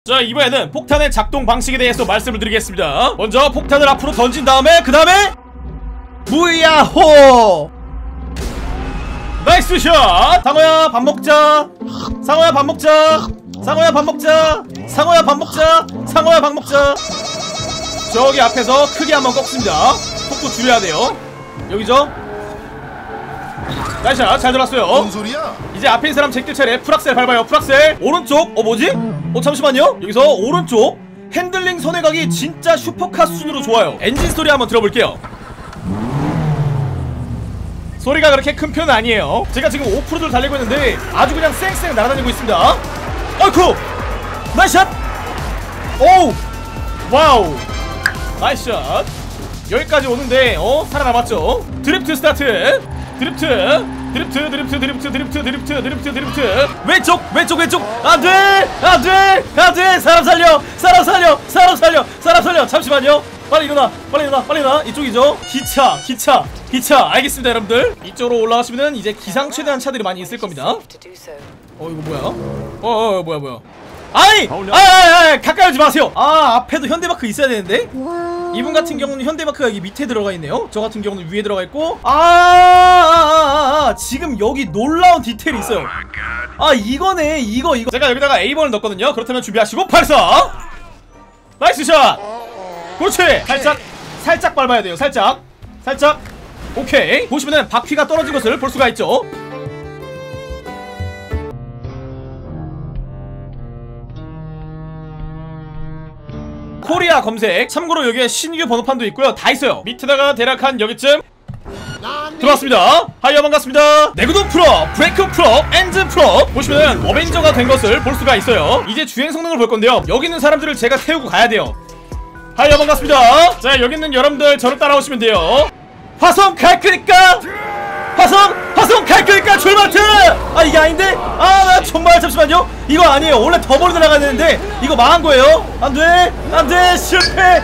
자, 이번에는 폭탄의 작동 방식에 대해서 말씀을 드리겠습니다. 먼저 폭탄을 앞으로 던진 다음에 그 다음에 무야호! 나이스 샷! 상호야 밥 먹자. 상호야 밥 먹자. 상호야 밥 먹자. 상호야 밥 먹자. 상호야 밥 먹자. 저기 앞에서 크게 한번 꺾습니다. 속도 줄여야 돼요. 여기죠? 나이스 샷! 잘 들었어요. 뭔 소리야? 이제 앞에 있는 사람 제낄 차례. 풀악셀 밟아요. 풀악셀. 오른쪽. 뭐지? 잠시만요. 여기서 오른쪽 핸들링 선회각이 진짜 슈퍼카 수준으로 좋아요. 엔진 소리 한번 들어볼게요. 소리가 그렇게 큰 편은 아니에요. 제가 지금 오프로드를 달리고 있는데 아주 그냥 쌩쌩 날아다니고 있습니다. 어이쿠! 나이스 샷! 오우! 와우! 나이스 샷! 여기까지 오는데 살아남았죠? 드리프트 스타트! 드리프트! 드리프트 드리프트 드리프트 드리프트 드리프트 드리프트 드리프트 왼쪽! 왼쪽! 왼쪽! 안돼! 안돼! 안돼! 사람 살려! 사람 살려! 사람 살려! 사람 살려! 잠시만요! 빨리 일어나! 빨리 일어나! 빨리 일어나! 이쪽이죠? 기차! 기차! 기차! 알겠습니다 여러분들. 이쪽으로 올라가시면은 이제 기상 최대한 차들이 많이 있을 겁니다. 이거 뭐야? 뭐야 아이! 가까이 오지 마세요! 앞에도 현대마크 있어야 되는데? 이분 같은 경우는 현대마크가 여기 밑에 들어가 있네요. 저 같은 경우는 위에 들어가 있고 지금 여기 놀라운 디테일이 있어요. 이거네. 이거 제가 여기다가 A번을 넣었거든요. 그렇다면 준비하시고 발사! 나이스 샷! 그렇지! 살짝 밟아야 돼요. 살짝 오케이. 보시면은 바퀴가 떨어진 것을 볼 수가 있죠. 코리아 검색. 참고로 여기에 신규 번호판도 있고요. 다 있어요. 밑에다가 대략 한 여기쯤 들어왔습니다. 하이어 반갑습니다. 내구도 풀업, 브레이크 풀업, 엔진 풀업. 보시면은 어벤져가 된 것을 볼 수가 있어요. 이제 주행 성능을 볼 건데요. 여기 있는 사람들을 제가 태우고 가야 돼요. 하이어 반갑습니다. 자, 여기 있는 여러분들 저를 따라오시면 돼요. 화성 갈 거니까! 화성 갈 거니까 출발트! 이게 아닌데? 정말 잠시만요. 이거 아니에요. 원래 더 멀리 날아가야 되는데 이거 망한 거예요. 안돼 실패.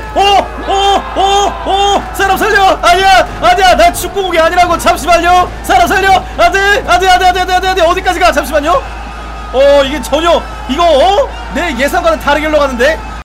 사람 살려. 아니야 나 축구공이 아니라고. 잠시만요. 사람 살려. 안돼 어디까지 가. 잠시만요. 이게 전혀 이거 내 예상과는 다르게 흘러가는데.